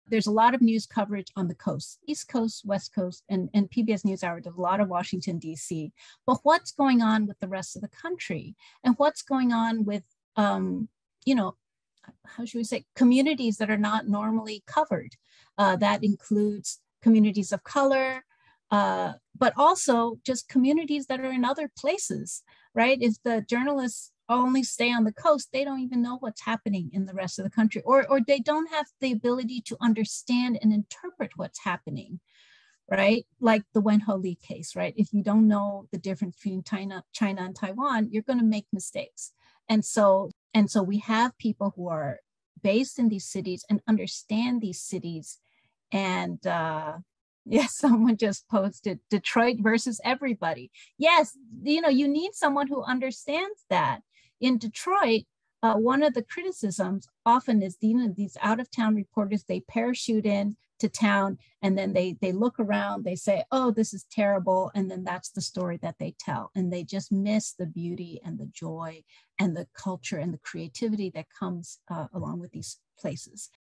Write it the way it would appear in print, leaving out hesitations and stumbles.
There's a lot of news coverage on the coast, East Coast, West Coast, and PBS NewsHour does a lot of Washington, D.C. But what's going on with the rest of the country? And what's going on with, how should we say, communities that are not normally covered? That includes communities of color, but also just communities that are in other places, right? If the journalists only stay on the coast, they don't even know what's happening in the rest of the country, or they don't have the ability to understand and interpret what's happening, right? Like the Wen Ho Lee case, right? If you don't know the difference between China and Taiwan, you're going to make mistakes. And so we have people who are based in these cities and understand these cities. And yes, someone just posted Detroit versus everybody. Yes, you need someone who understands that. In Detroit, one of the criticisms often is these out-of-town reporters, they parachute in to town and then they look around, they say, oh, this is terrible. And then that's the story that they tell. And they just miss the beauty and the joy and the culture and the creativity that comes along with these places.